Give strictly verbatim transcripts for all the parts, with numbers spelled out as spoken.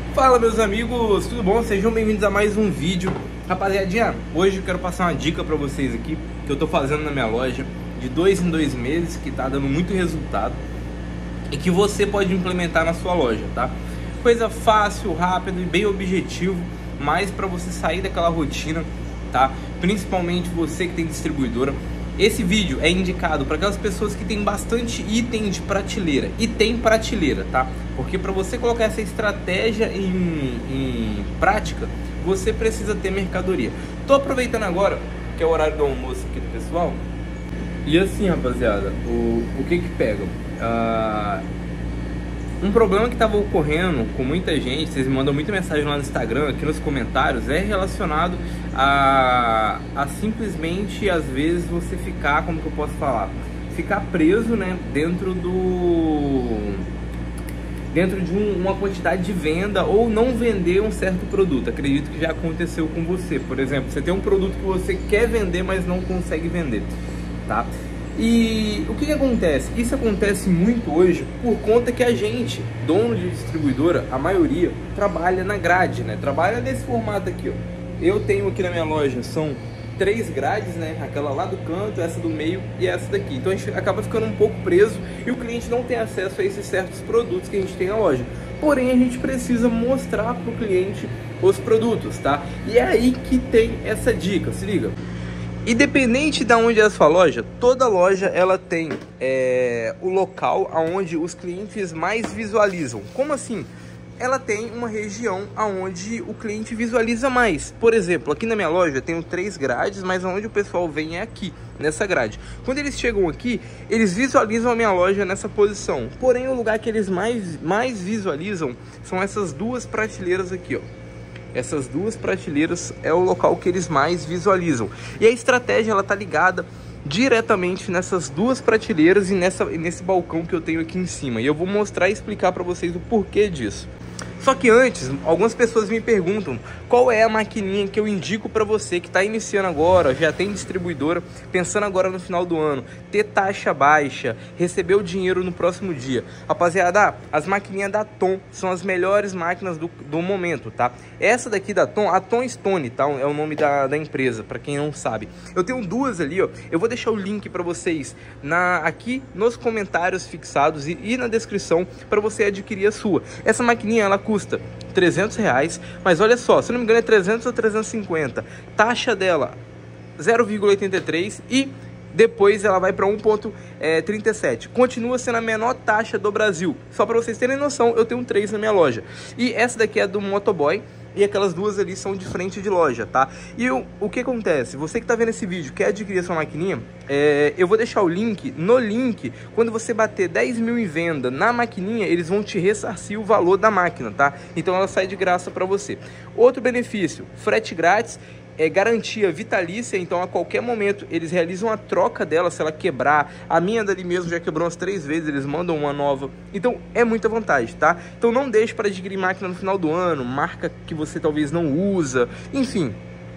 Fala, meus amigos, tudo bom? Sejam bem-vindos a mais um vídeo. Rapaziadinha, hoje eu quero passar uma dica pra vocês aqui que eu tô fazendo na minha loja de dois em dois meses, que tá dando muito resultado e que você pode implementar na sua loja, tá? Coisa fácil, rápido e bem objetivo, mas pra você sair daquela rotina, tá? Principalmente você que tem distribuidora. Esse vídeo é indicado para aquelas pessoas que tem bastante item de prateleira e tem prateleira, tá? Porque para você colocar essa estratégia em, em prática, você precisa ter mercadoria. Tô aproveitando agora que é o horário do almoço aqui do pessoal. E assim, rapaziada, o, o que que pega? Ah, um problema que estava ocorrendo com muita gente, vocês me mandam muita mensagem lá no Instagram, aqui nos comentários, é relacionado a, a simplesmente, às vezes, você ficar, como que eu posso falar? Ficar preso, né, dentro do... dentro de um, uma quantidade de venda ou não vender um certo produto. Acredito que já aconteceu com você. Por exemplo, você tem um produto que você quer vender, mas não consegue vender, tá? E o que que acontece? Isso acontece muito hoje por conta que a gente, dono de distribuidora, a maioria, trabalha na grade, né? Trabalha nesse formato aqui, ó. Eu tenho aqui na minha loja, são três grades, né? Aquela lá do canto, essa do meio e essa daqui. Então a gente acaba ficando um pouco preso e o cliente não tem acesso a esses certos produtos que a gente tem na loja. Porém, a gente precisa mostrar para o cliente os produtos, tá? E é aí que tem essa dica, se liga. Independente de onde é a sua loja, toda loja ela tem é, o local onde os clientes mais visualizam. Como assim? Ela tem uma região onde o cliente visualiza mais. Por exemplo, aqui na minha loja eu tenho três grades, mas onde o pessoal vem é aqui, nessa grade. Quando eles chegam aqui, eles visualizam a minha loja nessa posição. Porém, o lugar que eles mais, mais visualizam são essas duas prateleiras aqui, ó. Essas duas prateleiras é o local que eles mais visualizam. E a estratégia ela tá ligada diretamente nessas duas prateleiras e nessa, nesse balcão que eu tenho aqui em cima. E eu vou mostrar e explicar para vocês o porquê disso. Só que antes, algumas pessoas me perguntam qual é a maquininha que eu indico para você que está iniciando agora, já tem distribuidora, pensando agora no final do ano, ter taxa baixa, receber o dinheiro no próximo dia. Rapaziada, as maquininhas da Tom são as melhores máquinas do, do momento, tá? Essa daqui da Tom, a Tom Stone, tá? É o nome da, da empresa, para quem não sabe. Eu tenho duas ali, ó. Eu vou deixar o link para vocês na, aqui nos comentários fixados e, e na descrição para você adquirir a sua. Essa maquininha, ela custa trezentos reais, mas olha só, se não me engano é trezentos ou trezentos e cinquenta, taxa dela zero vírgula oitenta e três e depois ela vai para um vírgula trinta e sete, continua sendo a menor taxa do Brasil. Só para vocês terem noção, eu tenho três na minha loja e essa daqui é do Motoboy. E aquelas duas ali são de frente de loja, tá? E eu, o que acontece? Você que tá vendo esse vídeo, quer adquirir a sua maquininha, é, eu vou deixar o link. No link, quando você bater dez mil em venda na maquininha, eles vão te ressarcir o valor da máquina, tá? Então ela sai de graça para você. Outro benefício, frete grátis. É garantia vitalícia, então a qualquer momento eles realizam a troca dela se ela quebrar. A minha dali mesmo já quebrou umas três vezes, eles mandam uma nova. Então é muita vantagem, tá? Então não deixe para adquirir máquina no final do ano, marca que você talvez não usa, enfim.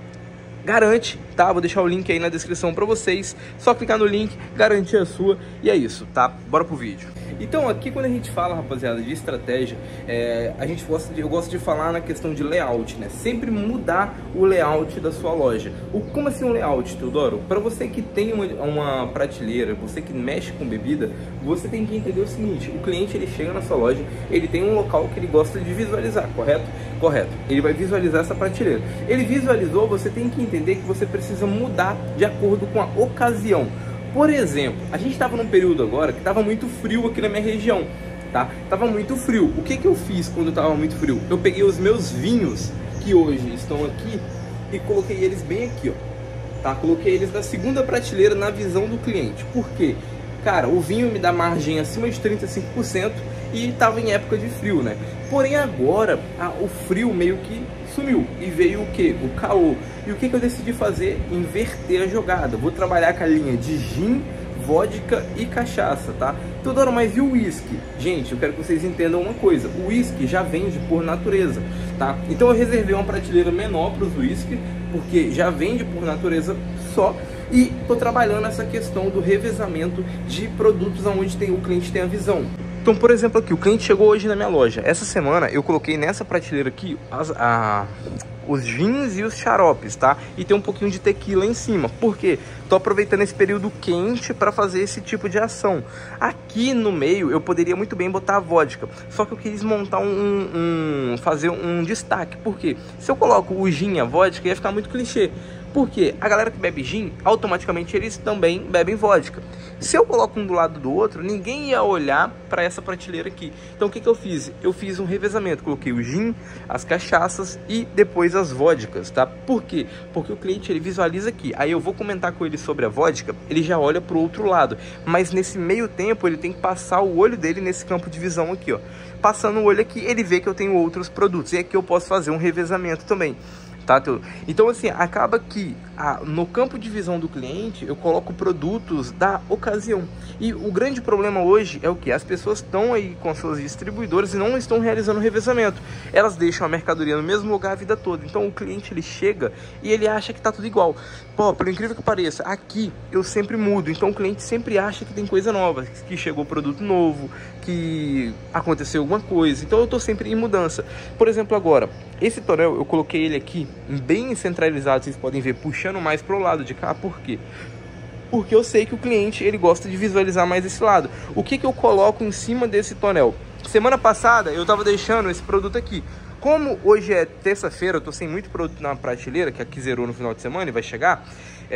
Garante, tá? Vou deixar o link aí na descrição para vocês. Só clicar no link, garantir a sua e é isso, tá? Bora pro vídeo. Então aqui quando a gente fala, rapaziada, de estratégia, é, a gente gosta de, eu gosto de falar na questão de layout, né? Sempre mudar o layout da sua loja. O, como assim um layout, Teodoro? Para você que tem uma, uma prateleira, você que mexe com bebida, você tem que entender o seguinte: o cliente ele chega na sua loja, ele tem um local que ele gosta de visualizar, correto? Correto. Ele vai visualizar essa prateleira. Ele visualizou, você tem que entender que você precisa mudar de acordo com a ocasião. Por exemplo, a gente estava num período agora que estava muito frio aqui na minha região, tá? Tava muito frio. O que que eu fiz quando estava muito frio? Eu peguei os meus vinhos, que hoje estão aqui, e coloquei eles bem aqui, ó. Tá? Coloquei eles na segunda prateleira na visão do cliente. Por quê? Cara, o vinho me dá margem acima de trinta e cinco por cento e estava em época de frio, né? Porém agora, a, o frio meio que sumiu e veio o que? O caô. E o que que eu decidi fazer? Inverter a jogada. Vou trabalhar com a linha de gin, vodka e cachaça, tá? Teodoro, mas e o uísque? Gente, eu quero que vocês entendam uma coisa: o uísque já vende por natureza, tá? Então eu reservei uma prateleira menor para os uísque, porque já vende por natureza só. E tô trabalhando essa questão do revezamento de produtos onde tem, o cliente tem a visão. Então, por exemplo, aqui, o cliente chegou hoje na minha loja. Essa semana eu coloquei nessa prateleira aqui as, a, os gins e os xaropes, tá? E tem um pouquinho de tequila em cima. Por quê? Tô aproveitando esse período quente para fazer esse tipo de ação. Aqui no meio eu poderia muito bem botar a vodka, só que eu quis montar um, um fazer um destaque. Por quê? Se eu coloco o gin e a vodka ia ficar muito clichê. Porque a galera que bebe gin, automaticamente eles também bebem vodka. Se eu coloco um do lado do outro, ninguém ia olhar para essa prateleira aqui. Então o que, que eu fiz? Eu fiz um revezamento, coloquei o gin, as cachaças e depois as vodkas, tá? Por quê? Porque o cliente ele visualiza aqui, aí eu vou comentar com ele sobre a vodka, ele já olha para o outro lado. Mas nesse meio tempo ele tem que passar o olho dele nesse campo de visão aqui, ó. Passando o olho aqui, ele vê que eu tenho outros produtos. E aqui eu posso fazer um revezamento também. Tá? Então assim, acaba que ah, no campo de visão do cliente eu coloco produtos da ocasião. E o grande problema hoje é o que? As pessoas estão aí com seus distribuidores e não estão realizando revezamento. Elas deixam a mercadoria no mesmo lugar a vida toda. Então o cliente ele chega e ele acha que tá tudo igual. Pô, por incrível que pareça, aqui eu sempre mudo. Então o cliente sempre acha que tem coisa nova, que chegou produto novo, que aconteceu alguma coisa. Então eu tô sempre em mudança. Por exemplo, agora, esse tonel eu coloquei ele aqui bem centralizado, vocês podem ver, puxando mais pro lado de cá. Por quê? Porque eu sei que o cliente ele gosta de visualizar mais esse lado. O que que eu coloco em cima desse tonel? Semana passada eu tava deixando esse produto aqui. Como hoje é terça-feira, eu tô sem muito produto na prateleira, que aqui zerou no final de semana e vai chegar,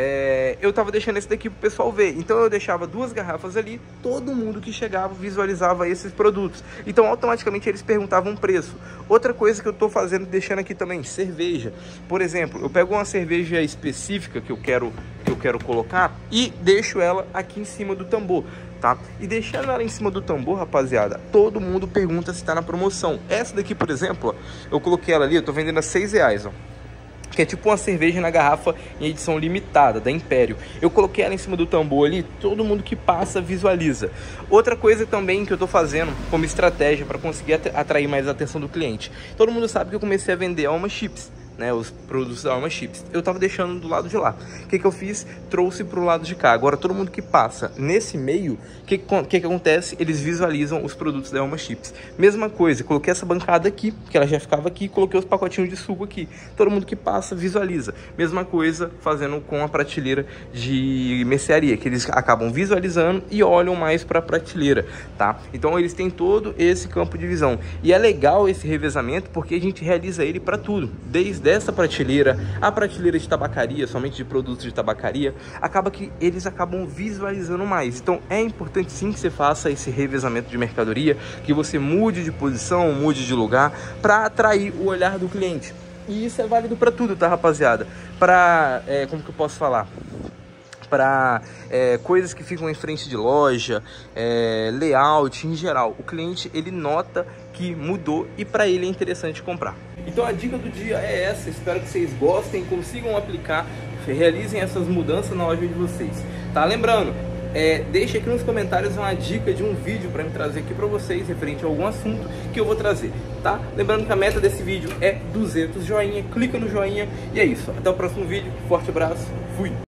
é, eu tava deixando esse daqui pro pessoal ver. Então eu deixava duas garrafas ali, todo mundo que chegava visualizava esses produtos. Então automaticamente eles perguntavam o preço. Outra coisa que eu tô fazendo, deixando aqui também, cerveja. Por exemplo, eu pego uma cerveja específica que eu quero, que eu quero colocar e deixo ela aqui em cima do tambor. Tá? E deixando ela em cima do tambor, rapaziada, todo mundo pergunta se tá na promoção. Essa daqui, por exemplo, ó, eu coloquei ela ali, eu tô vendendo a seis reais, ó. Que é tipo uma cerveja na garrafa em edição limitada, da Império. Eu coloquei ela em cima do tambor ali, todo mundo que passa visualiza. Outra coisa também que eu tô fazendo como estratégia para conseguir atrair mais a atenção do cliente. Todo mundo sabe que eu comecei a vender Alma Chips, né, os produtos da Alma Chips. Eu tava deixando do lado de lá. O que que eu fiz? Trouxe pro lado de cá. Agora todo mundo que passa nesse meio, o que, que que acontece? Eles visualizam os produtos da Alma Chips. Mesma coisa, coloquei essa bancada aqui, que ela já ficava aqui, coloquei os pacotinhos de suco aqui. Todo mundo que passa visualiza. Mesma coisa fazendo com a prateleira de mercearia, que eles acabam visualizando e olham mais para a prateleira, tá? Então eles têm todo esse campo de visão. E é legal esse revezamento porque a gente realiza ele para tudo, desde dessa prateleira, a prateleira de tabacaria, somente de produtos de tabacaria, acaba que eles acabam visualizando mais. Então é importante sim que você faça esse revezamento de mercadoria, que você mude de posição, mude de lugar, para atrair o olhar do cliente. E isso é válido para tudo, tá, rapaziada? Para, é, como que eu posso falar? Para é, coisas que ficam em frente de loja, é, layout em geral. O cliente ele nota que mudou e para ele é interessante comprar. Então a dica do dia é essa, espero que vocês gostem, consigam aplicar, realizem essas mudanças na loja de vocês, tá? Lembrando, é, deixe aqui nos comentários uma dica de um vídeo para me trazer aqui para vocês, referente a algum assunto que eu vou trazer, tá? Lembrando que a meta desse vídeo é duzentos joinha, clica no joinha e é isso. Até o próximo vídeo, forte abraço, fui!